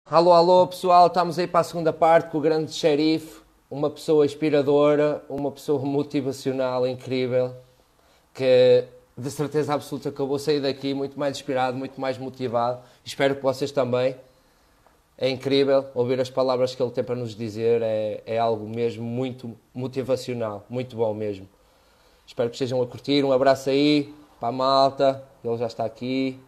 Alô, alô pessoal, estamos aí para a segunda parte com o grande xerife, uma pessoa inspiradora, uma pessoa motivacional incrível, que de certeza absoluta que eu vou sair daqui muito mais inspirado, muito mais motivado, espero que vocês também. É incrível ouvir as palavras que ele tem para nos dizer, é algo mesmo muito motivacional, muito bom mesmo. Espero que estejam a curtir, um abraço aí para a malta, ele já está aqui.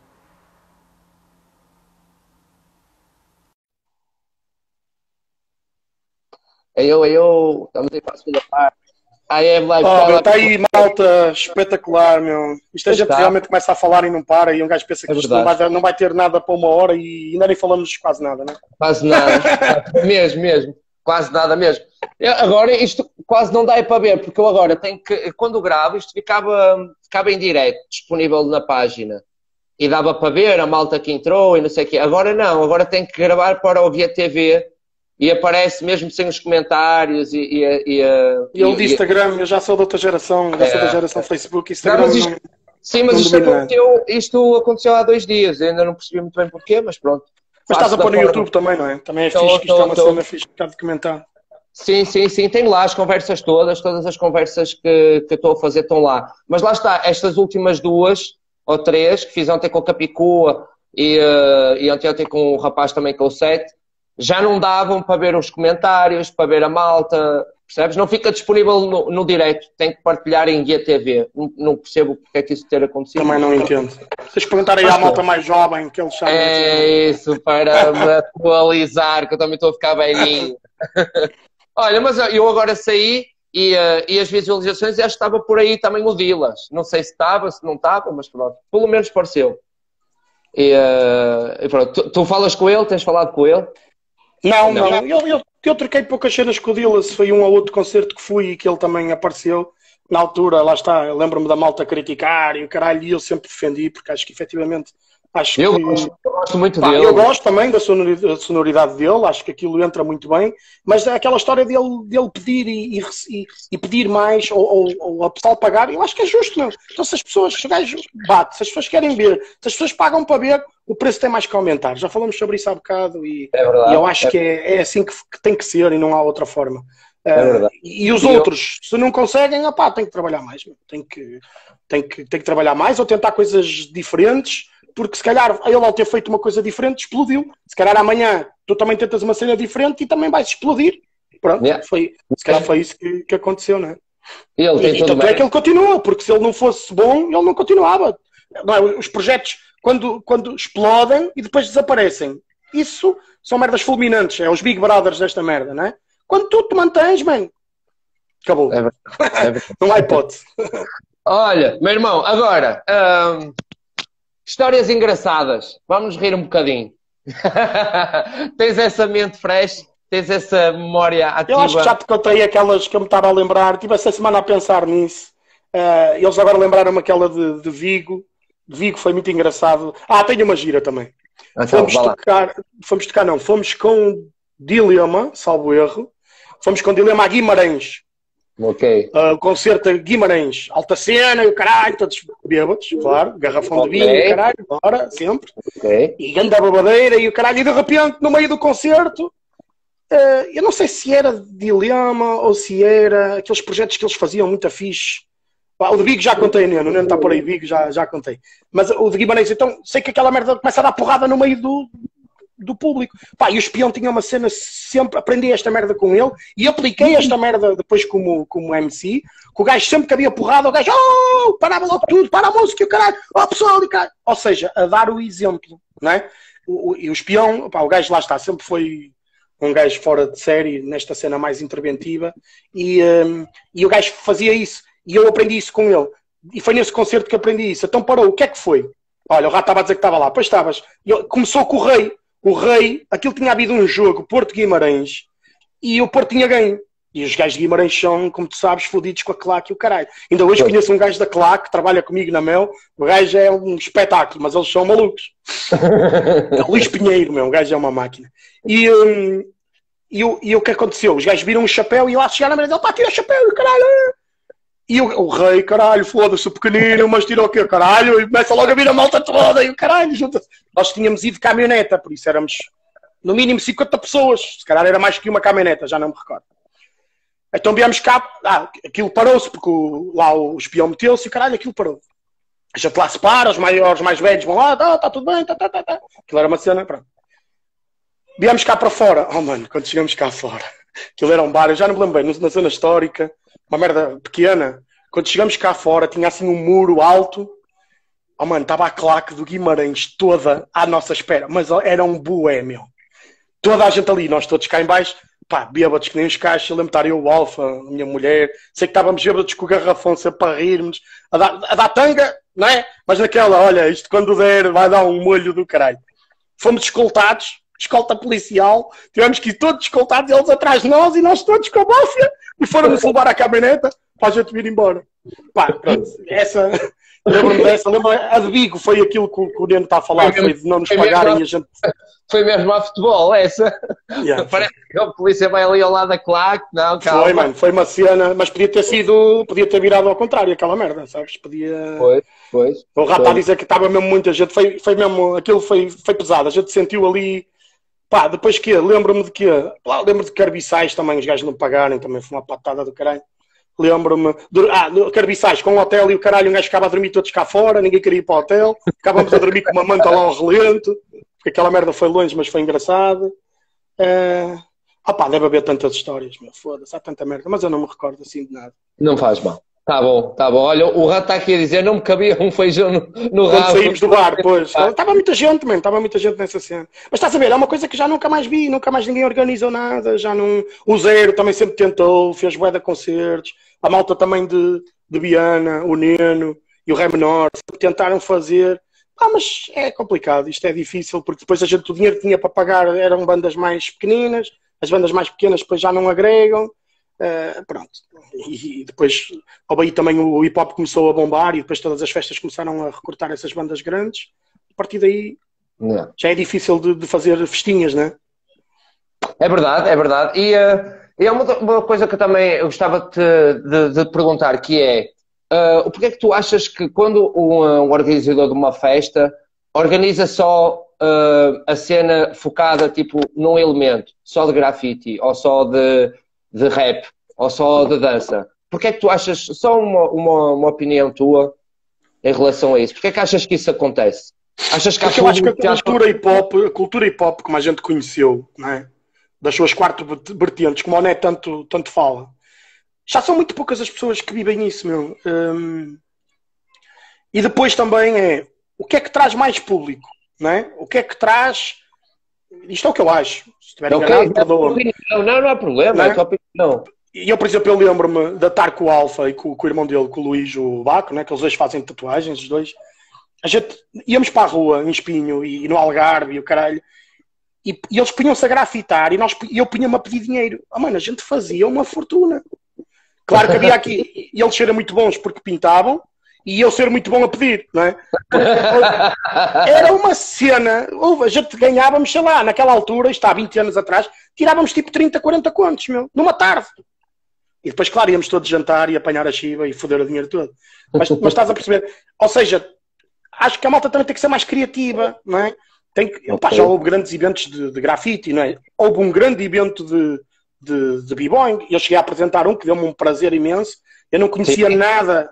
Estamos aí para a segunda parte. Aí é live, Oh, está meu, lá. está aí, malta, espetacular, meu. Isto a gente Está, realmente começa a falar e não para, e um gajo pensa é que isto não verdade. vai, não vai ter nada para uma hora e ainda nem falamos quase nada, né? Quase nada. Mesmo, mesmo. Quase nada mesmo. Agora isto quase não dá aí para ver, porque eu agora tenho que, quando gravo, isto ficava em direto, disponível na página. E dava para ver a malta que entrou e não sei o quê. Agora não, agora tenho que gravar para o Via TV e aparece mesmo sem os comentários E ele de Instagram, eu já sou da outra geração, já sou da é, geração Facebook, não, Instagram não, sim, mas não domino nada. isto aconteceu há 2 dias. Eu ainda não percebi muito bem porquê, mas pronto. Mas estás Faço a da pôr no forma. YouTube também, não é? Também é fixe, que isto é uma Estou. cena fixe de comentar. Sim, sim, sim, tem lá as conversas todas as conversas que eu estou a fazer estão lá. Mas lá está, estas últimas duas ou três que fiz ontem com o Capicua e ontem com o rapaz também com o Sete, já não davam para ver os comentários, para ver a malta, percebes? Não fica disponível no direto, tem que partilhar em Guia TV. Não percebo porque é que isso ter acontecido, Também mas não pronto. entendo. Tens de perguntar aí Mas à malta pronto. mais jovem, que eles sabem dizer. É isso, para me atualizar, que eu também estou a ficar velhinho. Olha, mas eu agora saí e as visualizações já estava por aí também o Dilas. Não sei se estava, se não estava, mas pronto. Pelo menos pareceu. E pronto. Tu falas com ele? Tens falado com ele? Não, Não. não. Eu troquei poucas cenas com o Dillas. Foi um ou outro concerto que fui e que ele também apareceu. Na altura, lá está, eu lembro-me da malta criticar e o caralho, e eu sempre defendi, porque acho que efetivamente, acho que Eu gosto muito pá, eu dele. gosto também da sonoridade dele, acho que aquilo entra muito bem, mas aquela história dele pedir e pedir mais, ou a pessoal pagar, eu acho que é justo, não. Então se as pessoas, se o gajo bate, se as pessoas querem ver, se as pessoas pagam para ver, o preço tem mais que aumentar. Já falamos sobre isso há bocado É e eu verdade. acho que é assim que tem que ser e não há outra forma. É verdade. E os E eu, outros, se não conseguem, opá, tem que trabalhar mais, tem que trabalhar mais ou tentar coisas diferentes, porque se calhar ele ao ter feito uma coisa diferente explodiu. Se calhar amanhã tu também tentas uma cena diferente e também vais explodir. Pronto, yeah. se calhar foi isso que aconteceu, não é? Ele tem E todo tanto é bem. que ele continua, porque se ele não fosse bom, ele não continuava. Não é? Os projetos, quando explodem e depois desaparecem, isso são merdas fulminantes, é os Big Brothers desta merda, não é? Quando tu te mantens, man, acabou. É verdade. É verdade. Não há hipótese. Olha, meu irmão, agora, histórias engraçadas. Vamos rir um bocadinho. Tens essa mente fresh, tens essa memória Eu acho que já ativa. te contei aquelas que eu me estava a lembrar. Tive essa semana a pensar nisso. Eles agora lembraram-me aquela de Vigo. De Vigo foi muito engraçado. Ah, tenho uma gira também. Então, vá lá. Fomos com Dilema, salvo erro. Fomos com Dilema a Guimarães. Ok. O concerto de Guimarães, alta cena e o caralho, todos bêbados, claro, garrafão de vinho e o caralho, bora, sempre. Ok. E ganda babadeira e o caralho, e de repente, no meio do concerto, eu não sei se era Dilema ou se era aqueles projetos que eles faziam muito fixe. O de Big já contei, né? Não está por aí, Big já contei. Mas o de Guimarães, então, sei que aquela merda começa a dar porrada no meio do público. Pá, e o espião tinha uma cena sempre, aprendi esta merda com ele e apliquei esta merda depois como MC, que o gajo sempre que havia porrada, o gajo, parava logo tudo, para a música, o caralho, pessoal, e caralho. Ou seja, a dar o exemplo, não é? E o espião, pá, o gajo lá está, sempre foi um gajo fora de série, nesta cena mais interventiva, e o gajo fazia isso, e eu aprendi isso com ele. E foi nesse concerto que aprendi isso. Então parou, o que é que foi? Olha, o rato estava a dizer que estava lá, pois estavas. Começou com o Rei. O Rei, aquilo tinha havido um jogo, Porto-Guimarães, e o Porto tinha ganho. E os gajos de Guimarães são, como tu sabes, fodidos com a claque e o caralho. Ainda hoje conheço um gajo da claque que trabalha comigo na Mel. O gajo é um espetáculo, mas eles são malucos. É o Luís Pinheiro, meu, o gajo é uma máquina. E o que aconteceu? Os gajos viram um chapéu e lá chegaram a merda dele, pá, tira o chapéu e o caralho. E o Rei, caralho, foda-se o pequenino, mas tira o quê, caralho? E começa logo a vir a malta toda e o caralho, junta-se. Nós tínhamos ido de caminhoneta, por isso éramos no mínimo 50 pessoas, se calhar era mais que uma caminhoneta, já não me recordo. Então viemos cá, aquilo parou-se, porque lá o espião meteu-se e caralho, aquilo parou. A gente lá se para, os maiores, mais velhos vão lá, tá tudo bem, tá. Aquilo era uma cena, pronto. Viemos cá para fora, oh mano, quando chegamos cá fora, aquilo era um bar, eu já não me lembro bem, na zona histórica, uma merda pequena. Quando chegamos cá fora, tinha assim um muro alto. Oh mano, estava a claque do Guimarães toda à nossa espera. Mas era um bué, meu. Toda a gente ali, nós todos cá em baixo, pá, bêbados que nem os cachos. Eu lembro de estar eu, o Alfa, a minha mulher. Sei que estávamos bêbados com o garrafão sempre para rirmos. A dar tanga, não é? Mas naquela, olha, isto quando der vai dar um molho do caralho. Fomos escoltados, escolta policial. Tivemos que ir todos escoltados, eles atrás de nós e nós todos com a máfia. E foram-nos levar à caminhoneta para a gente vir embora. Pá, pronto, essa... Lembro-me dessa, a de Bigo foi aquilo que o Neno está a falar, foi de não nos pagarem e a gente... Foi mesmo a futebol, essa? Yeah, parece que a polícia vai ali ao lado da claque, não, calma. Foi, mano, foi uma cena, mas podia ter virado ao contrário, aquela merda, sabes? Podia... Pois. O rato está a dizer que estava mesmo muita gente, foi mesmo, aquilo foi pesado, a gente sentiu ali, pá, depois que lembro-me de lembro de carbiçais também, os gajos não pagarem, também foi uma patada do caralho. Lembro-me, carbiçais com o hotel e o caralho, um gajo ficava a dormir todos cá fora, ninguém queria ir para o hotel, ficávamos a dormir com uma manta lá ao relento, porque aquela merda foi longe, mas foi engraçado. Pá, deve haver tantas histórias, meu, foda-se, há tanta merda, mas eu não me recordo assim de nada. Não faz mal. Tá bom. Olha, o rato está aqui a dizer, não me cabia um feijão no rabo. Quando saímos do bar, pois. Estava muita gente, mano, estava muita gente nessa cena. Mas estás a ver, é uma coisa que já nunca mais vi, nunca mais ninguém organizou nada, já não... O Zero também sempre tentou, fez bué de concertos, a malta também de Viana, o Neno e o Ré Menor, tentaram fazer. Mas é complicado, isto é difícil, porque depois o dinheiro que tinha para pagar eram bandas mais pequeninas, as bandas mais pequenas depois já não agregam. Pronto, e depois aí também o hip hop começou a bombar e depois todas as festas começaram a recrutar essas bandas grandes. A partir daí já é difícil de fazer festinhas, não é? É verdade. E é uma coisa que eu também gostava de te perguntar, que é porque é que tu achas que quando um organizador de uma festa organiza só a cena focada tipo num elemento, só de grafite ou só de rap ou só de dança? Porque é que tu achas, só uma opinião tua em relação a isso, porque é que achas que isso acontece? Achas que eu acho que a cultura hip hop como a gente conheceu, não é? Das suas quatro vertentes, como o Né tanto fala, já são muito poucas as pessoas que vivem isso, meu. E depois também o que é que traz mais público, não é? O que é que traz... Isto é o que eu acho. Se estiver enganado, perdoa-me. Não há problema, é a tua opinião. E eu, por exemplo, eu lembro-me de estar com o Alfa e com o irmão dele, com o Luís, o Baco, né? Que eles dois fazem tatuagens, os dois. A gente íamos para a rua, em Espinho, e no Algarve, e o caralho, e eles punham-se a grafitar, e eu punha-me a pedir dinheiro. Mano, a gente fazia uma fortuna. Claro que havia aqui, e eles serem muito bons porque pintavam, e eu ser muito bom a pedir, não é? Era uma cena, a gente ganhávamos, sei lá, naquela altura, isto há 20 anos atrás, tirávamos tipo 30, 40 contos, meu, numa tarde. E depois, claro, íamos todos jantar e apanhar a chiva e foder o dinheiro todo. Mas estás a perceber? Ou seja, acho que a malta também tem que ser mais criativa, não é? Já houve grandes eventos de grafite, não é? Houve um grande evento de b-boying, e eu cheguei a apresentar um que deu-me um prazer imenso. Eu não conhecia nada,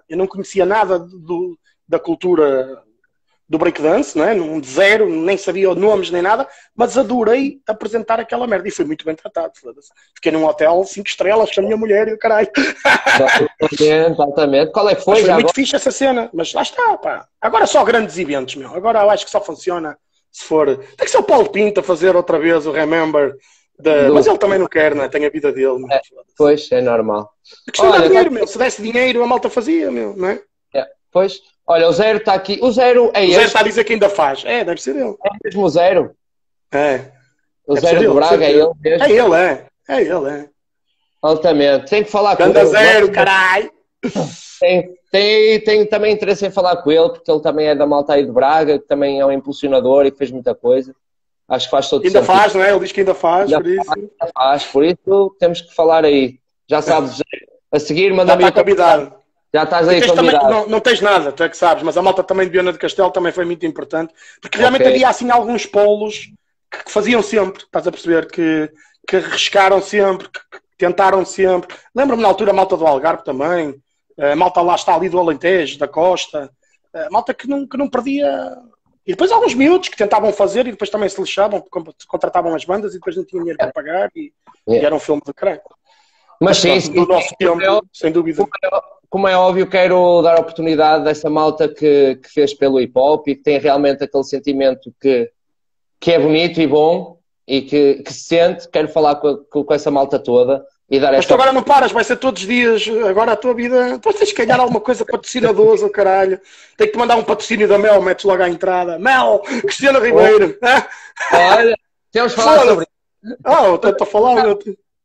da cultura do breakdance, não é? De zero, nem sabia nomes nem nada, mas adorei apresentar aquela merda e fui muito bem tratado. Fiquei num hotel 5 estrelas com a minha mulher e o caralho. Exatamente. Qual é que foi? Foi muito fixe essa cena, mas lá está, pá. Agora só grandes eventos, meu. Agora eu acho que só funciona se for. Tem que ser o Paulo Pinto a fazer outra vez o Remember. Mas ele também não quer, não é? Tem a vida dele. Pois, é normal. Questão de dinheiro, meu. Se desse dinheiro, a malta fazia, meu, não é? Pois. Olha, o Zero está aqui. O Zero é ele. O Zero está a dizer que ainda faz. Deve ser ele. É mesmo o Zero? O deve Zero de Braga, é ele mesmo? É ele. Altamente. Tem que falar com ele. Anda Zero, caralho! Tenho também interesse em falar com ele, porque ele também é da malta aí de Braga, que também é um impulsionador e que fez muita coisa. Acho que faz todo sentido. Ainda faz, não é? Ele diz que ainda faz, por isso. Ainda faz, por isso temos que falar aí. Já sabes, a seguir, manda-me... Já está convidado. Já estás aí convidado. Também, não tens nada, tu é que sabes, mas a malta também de Viana do Castelo também foi muito importante, porque realmente havia assim alguns polos que faziam sempre, estás a perceber? Que arriscaram sempre, que tentaram sempre. Lembro-me na altura a malta do Algarve também, a malta lá está ali do Alentejo, da Costa, a malta que não perdia. E depois alguns miúdos que tentavam fazer e depois também se lixavam, contratavam as bandas e depois não tinham dinheiro para pagar e era um filme de creio. Mas sim, do nosso tempo, sem dúvida. Como é óbvio, quero dar a oportunidade dessa malta que fez pelo hip-hop e que tem realmente aquele sentimento que é bonito e bom e que se sente. Quero falar com essa malta toda e dar Mas esta... tu agora não paras, vai ser todos os dias. Agora a tua vida. Tu tens que ganhar alguma coisa, patrocinadores, o caralho. Tem que te mandar um patrocínio da Mel, metes logo à entrada. Mel, Cristiano Ribeiro. Olha, temos que falar sobre isso. Estou a falar, meu.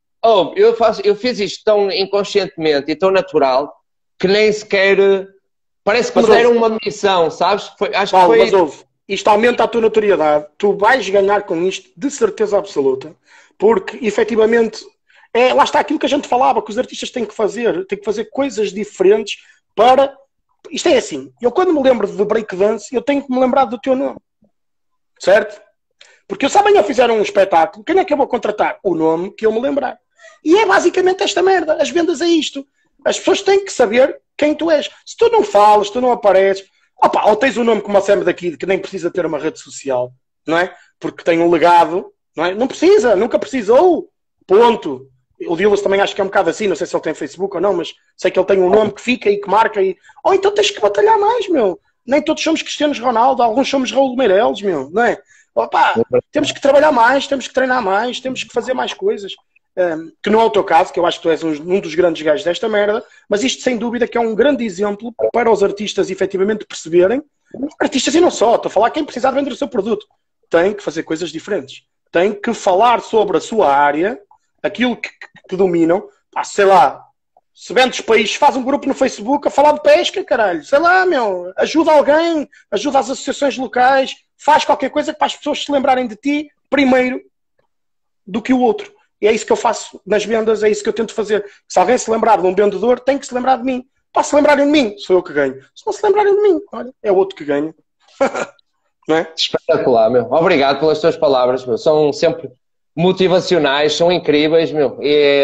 Eu fiz isto tão inconscientemente e tão natural que nem sequer parece que me deram uma missão, sabes? Acho que foi... Mas ouve, isto aumenta a tua notoriedade, tu vais ganhar com isto de certeza absoluta, porque efetivamente lá está aquilo que a gente falava, que os artistas têm que fazer coisas diferentes para... Isto é assim, eu quando me lembro de breakdance, eu tenho que me lembrar do teu nome, certo? Porque eu, se amanhã fizer um espetáculo, quem é que eu vou contratar? O nome que eu me lembrar. E é basicamente esta merda. As vendas é isto. As pessoas têm que saber quem tu és. Se tu não falas, se tu não apareces, ou tens um nome como o Sam daqui, que nem precisa ter uma rede social, não é? Porque tem um legado, não é? Não precisa, nunca precisou. Ponto. O Dilas também acho que é um bocado assim, não sei se ele tem Facebook ou não, mas sei que ele tem um nome que fica e que marca. Ou então tens que batalhar mais, meu. Nem todos somos Cristianos Ronaldo, alguns somos Raul Meireles, meu, não é? Temos que trabalhar mais, temos que treinar mais, temos que fazer mais coisas. Que não é o teu caso, que eu acho que tu és um dos grandes gajos desta merda, mas isto sem dúvida que é um grande exemplo para os artistas efetivamente perceberem, artistas e não só, estou a falar quem precisar vender o seu produto, tem que fazer coisas diferentes, tem que falar sobre a sua área, aquilo que dominam, sei lá, se vendes países, faz um grupo no Facebook a falar de pesca, caralho, sei lá, meu, ajuda alguém, ajuda as associações locais, faz qualquer coisa para as pessoas se lembrarem de ti primeiro do que o outro. E é isso que eu faço nas vendas, é isso que eu tento fazer. Se alguém se lembrar de um vendedor, tem que se lembrar de mim. Para se lembrarem de mim, sou eu que ganho. Se não se lembrarem de mim, olha, é o outro que ganha. Não é? Espetacular, meu. Obrigado pelas tuas palavras, meu. São sempre motivacionais, são incríveis, meu.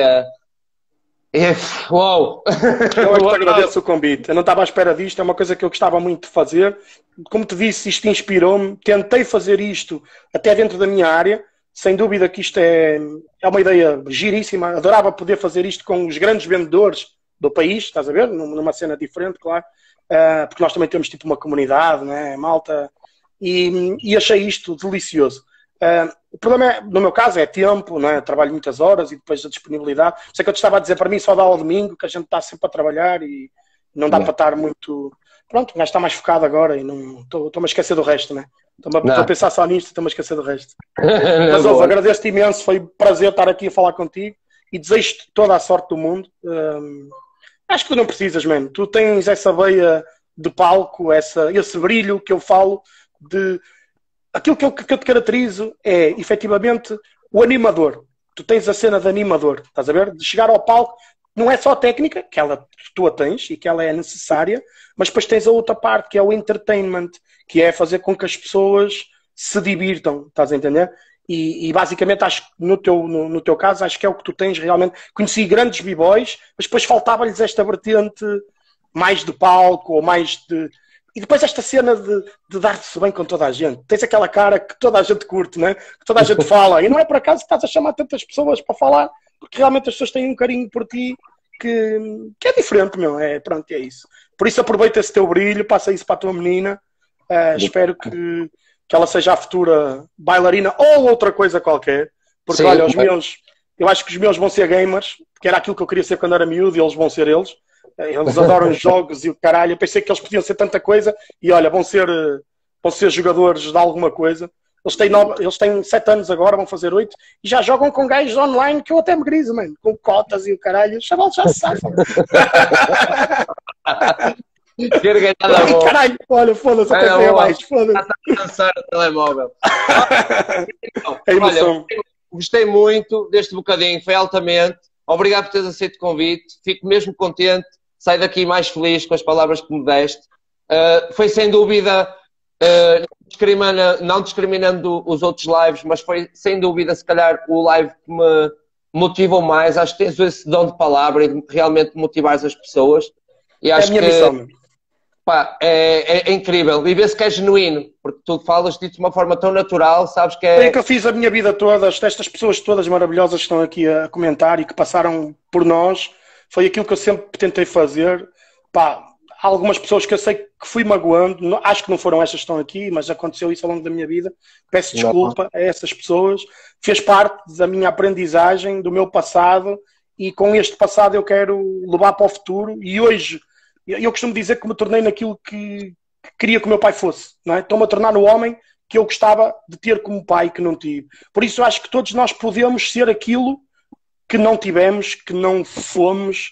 Uau! Eu é que te agradeço o convite. Eu não estava à espera disto, é uma coisa que eu gostava muito de fazer. Como te disse, isto inspirou-me. Tentei fazer isto até dentro da minha área. Sem dúvida que isto é uma ideia giríssima. Adorava poder fazer isto com os grandes vendedores do país, estás a ver? Numa cena diferente, claro. Porque nós também temos tipo uma comunidade, né? Malta. E achei isto delicioso. O problema, no meu caso, é tempo, não é? Eu trabalho muitas horas e depois a disponibilidade. Sei que eu te estava a dizer, para mim só dá ao domingo, que a gente está sempre a trabalhar e não dá para estar muito... Pronto, o gajo está mais focado agora e não estou-me a esquecer do resto, né? Estou a pensar só nisto e estou-me a esquecer do resto. Mas, ouve, agradeço-te imenso, foi um prazer estar aqui a falar contigo e desejo-te toda a sorte do mundo. Acho que tu não precisas, mano. Tu tens essa veia de palco, esse brilho que eu falo de... Aquilo que eu te caracterizo é, efetivamente, o animador. Tu tens a cena de animador, estás a ver? De chegar ao palco, não é só a técnica, que tu a tens e que ela é necessária, mas depois tens a outra parte, que é o entertainment, que é fazer com que as pessoas se divirtam, estás a entender? E basicamente, acho que no teu caso, acho que é o que tu tens realmente. Conheci grandes b-boys, mas depois faltava-lhes esta vertente mais de palco, ou mais de... E depois esta cena de dar-se bem com toda a gente. Tens aquela cara que toda a gente curte, né? Que toda a gente fala. E não é por acaso que estás a chamar tantas pessoas para falar, porque realmente as pessoas têm um carinho por ti que é diferente, meu. Pronto, é isso. Por isso aproveita esse teu brilho, passa isso para a tua menina. Espero que ela seja a futura bailarina ou outra coisa qualquer. Porque, sim, olha, eu acho que os meus vão ser gamers, que era aquilo que eu queria ser quando era miúdo, e eles vão ser eles. Eles adoram jogos e o caralho. Eu pensei que eles podiam ser tanta coisa e olha, vão ser jogadores de alguma coisa. Eles têm 7 anos agora, vão fazer 8 e já jogam com gajos online que eu até me griso, mano, com cotas e o caralho. Os chavalos já se safam. Caralho, olha, foda-se, até tem mais. Foda-se. Está a dançar o telemóvel. Olha, gostei muito deste bocadinho, foi altamente. Obrigado por teres aceito o convite. Fico mesmo contente. Saio daqui mais feliz com as palavras que me deste. Foi sem dúvida não discriminando os outros lives, mas foi sem dúvida, se calhar, o live que me motivou mais. Acho que tens esse dom de palavra e de realmente motivares as pessoas. E acho é a minha missão. Pá, é incrível. E vê-se que é genuíno, porque tu falas disso de uma forma tão natural, sabes que é... Foi o que eu fiz a minha vida toda, estas pessoas todas maravilhosas que estão aqui a comentar e que passaram por nós, foi aquilo que eu sempre tentei fazer. Pá, há algumas pessoas que eu sei que fui magoando, acho que não foram estas que estão aqui, mas aconteceu isso ao longo da minha vida. Peço desculpa a essas pessoas. Fez parte da minha aprendizagem, do meu passado, e com este passado eu quero levar para o futuro. E hoje, eu costumo dizer que me tornei naquilo que queria que o meu pai fosse. Não é? Estou-me a tornar no homem que eu gostava de ter como pai, que não tive. Por isso eu acho que todos nós podemos ser aquilo que não tivemos, que não fomos,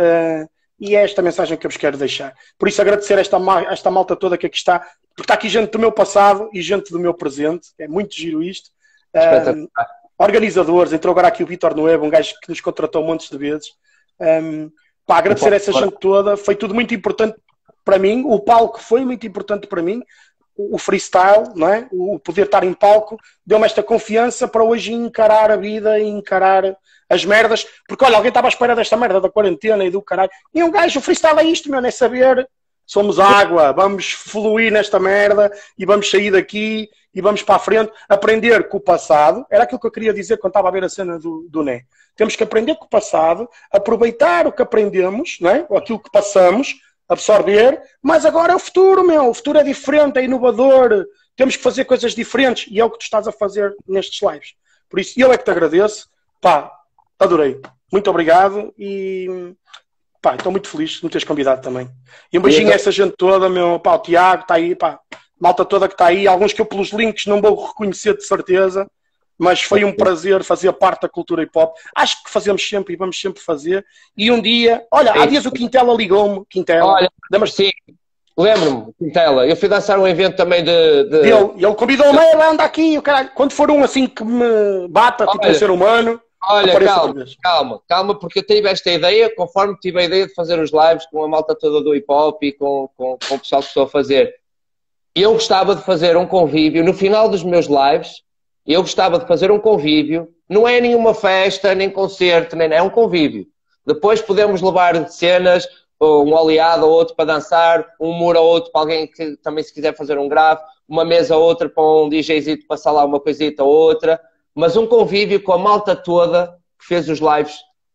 e é esta mensagem que eu vos quero deixar. Por isso agradecer esta malta toda que aqui está, porque está aqui gente do meu passado e gente do meu presente, é muito giro isto. Organizadores, entrou agora aqui o Vítor Nuevo, um gajo que nos contratou montes de vezes. Pá, agradecer essa gente toda, foi tudo muito importante para mim, o palco foi muito importante para mim, o freestyle, não é? O poder estar em palco, deu-me esta confiança para hoje encarar a vida e encarar as merdas, porque olha, alguém estava à espera desta merda da quarentena e do caralho, e um gajo, o freestyle é isto, meu, não é saber, somos água, vamos fluir nesta merda e vamos sair daqui e vamos para a frente, aprender com o passado, era aquilo que eu queria dizer quando estava a ver a cena do Né. Temos que aprender com o passado, aproveitar o que aprendemos, não é? Ou aquilo que passamos, absorver, mas agora é o futuro, meu. O futuro é diferente, é inovador. Temos que fazer coisas diferentes e é o que tu estás a fazer nestes lives. Por isso, eu é que te agradeço. Pá, adorei. Muito obrigado e pá, estou muito feliz de me teres convidado também. E um beijinho a essa gente toda, meu. Pá, o Tiago está aí, pá. Malta toda que está aí. Alguns que eu pelos links não vou reconhecer de certeza. Mas foi um prazer fazer parte da cultura hip-hop. Acho que fazemos sempre e vamos sempre fazer. E um dia... Olha, há dias o Quintela ligou-me. Quintela. Olha, sim. Lembro-me, Quintela. Eu fui dançar um evento também de... Ele convidou-me, anda aqui. O caralho. Quando for um assim que me bata, tipo um ser humano... Olha, calma, porque eu tive esta ideia, conforme tive a ideia de fazer os lives com a malta toda do hip-hop e com o pessoal que estou a fazer. Eu gostava de fazer um convívio no final dos meus lives. Eu gostava de fazer um convívio, não é nenhuma festa, nem concerto, nem é um convívio. Depois podemos levar cenas, um oleado ou outro para dançar, um muro ou outro para alguém que também se quiser fazer um grave, uma mesa ou outra para um DJzito passar lá uma coisita ou outra, mas um convívio com a malta toda que fez os lives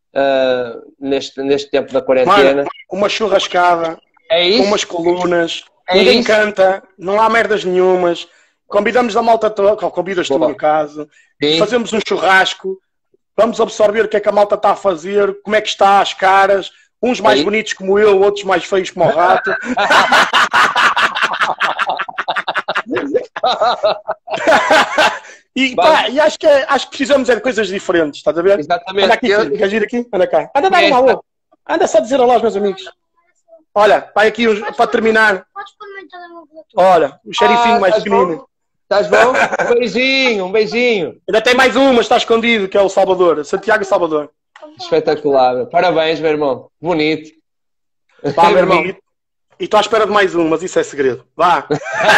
neste tempo da quarentena. Mano, uma churrascada, com umas colunas, É ninguém isso. canta, não há merdas nenhumas. Convidamos a malta toda, convidas tu no caso, fazemos um churrasco, vamos absorver o que é que a malta está a fazer, como é que está as caras, uns mais bonitos como eu, outros mais feios como o rato. E acho que precisamos de coisas diferentes, estás a ver? Exatamente. Anda aqui, queres vir aqui? Anda cá. Anda dar um alô. Anda só dizer olá aos meus amigos. Olha, vai aqui para terminar. Olha, o xerifinho mais pequenino. Estás bom? Um beijinho. Ainda tem mais um, mas está escondido, que é o Salvador. Santiago Salvador. Espetacular. Parabéns, meu irmão. Bonito. Vá, meu irmão. E estou à espera de mais um, mas isso é segredo. Vá.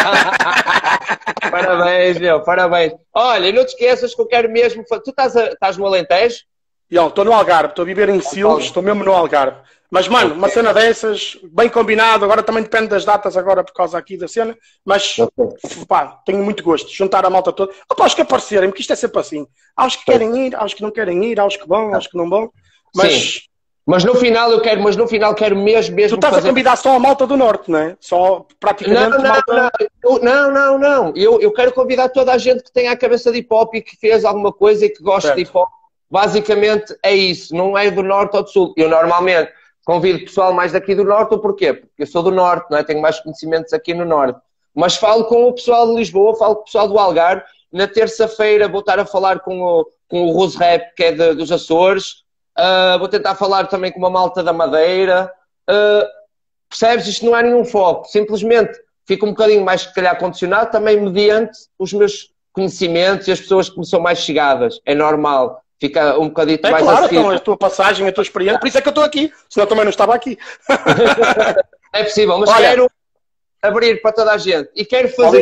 Parabéns, meu. Parabéns. Olha, não te esqueças que eu quero mesmo... Tu estás no Alentejo? Estou no Algarve. Estou a viver em Silves. Estou mesmo no Algarve. Mas, mano, uma cena dessas, bem combinado, agora também depende das datas agora por causa aqui da cena, mas, pá, tenho muito gosto de juntar a malta toda. Opa, aos que aparecerem, porque isto é sempre assim. Há os que querem ir, há os que não querem ir, há os que vão, há os que não vão, mas... Sim. Mas no final quero mesmo tu estás a convidar só a malta do Norte, não é? Só praticamente malta... Não. Eu quero convidar toda a gente que tem a cabeça de hip-hop e que fez alguma coisa e que gosta de hip-hop. Basicamente é isso, não é do Norte ou do Sul. Eu normalmente... convido pessoal mais daqui do Norte, ou porquê? Porque eu sou do Norte, não é? Tenho mais conhecimentos aqui no Norte. Mas falo com o pessoal de Lisboa, falo com o pessoal do Algarve. Na terça-feira vou estar a falar com o Rose Rap, que é dos Açores. Vou tentar falar também com uma malta da Madeira. Percebes? Isto não há nenhum foco. Simplesmente fica um bocadinho mais, se calhar, condicionado também mediante os meus conhecimentos e as pessoas que me são mais chegadas. É normal. Fica um bocadito mais claro, então a tua passagem, a tua experiência, por isso é que eu estou aqui, senão também não estava aqui. É possível, mas quero abrir para toda a gente e quero fazer isto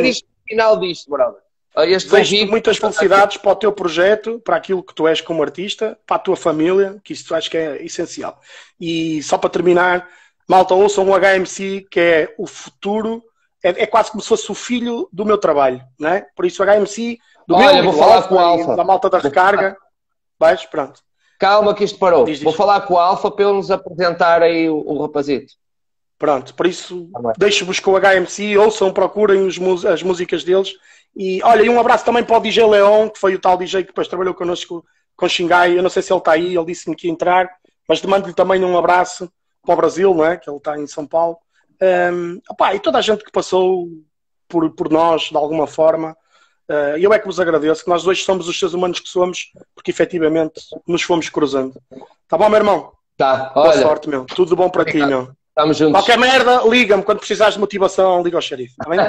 final disto, brother. Este Desejo-te muitas felicidades para o teu projeto, para aquilo que tu és como artista, para a tua família, que isso acho que é essencial. E só para terminar, malta, ouçam o HMC, que é o futuro, é quase como se fosse o filho do meu trabalho, não é? Por isso o HMC, vou falar com o Alfa. Da malta da recarga, vais, pronto. Calma que isto parou. Diz. Vou falar com o Alfa para ele nos apresentar aí o rapazito. Pronto, por isso deixo-vos com o HMC, ouçam, procurem as músicas deles. E olha, e um abraço também para o DJ Leon, que foi o tal DJ que depois trabalhou connosco com Xingai. Eu não sei se ele está aí, ele disse-me que ia entrar, mas mando-lhe também um abraço para o Brasil, não é? Que ele está em São Paulo. E toda a gente que passou por nós, de alguma forma, eu é que vos agradeço, que nós hoje somos os seres humanos que somos, porque efetivamente nos fomos cruzando. Tá bom, meu irmão? Tá, olha. Boa sorte, meu. Tudo bom para ti, meu. Estamos juntos. Qualquer merda, liga-me. Quando precisares de motivação, liga ao xerife. Está bem?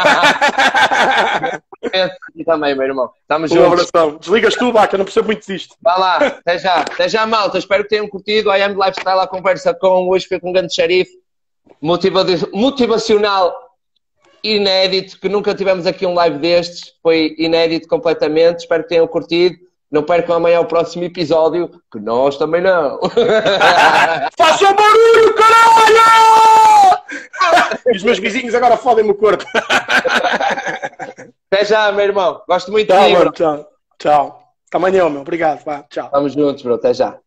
E também, meu irmão. Estamos juntos. Um abração. Desligas tu, que eu não percebo muito disto. Vá lá. Até já, malta. Espero que tenham curtido. A IAM Lifestyle, a conversa com hoje foi com um grande xerife. Motivacional inédito, que nunca tivemos aqui um live destes. Foi inédito completamente. Espero que tenham curtido. Não percam amanhã o próximo episódio, que nós também não. Façam barulho, caralho! E os meus vizinhos agora fodem-me o corpo. Até já, meu irmão. Gosto muito de ti, bro. Tchau. Até amanhã, meu. Obrigado. Tchau. Estamos juntos, bro. Até já.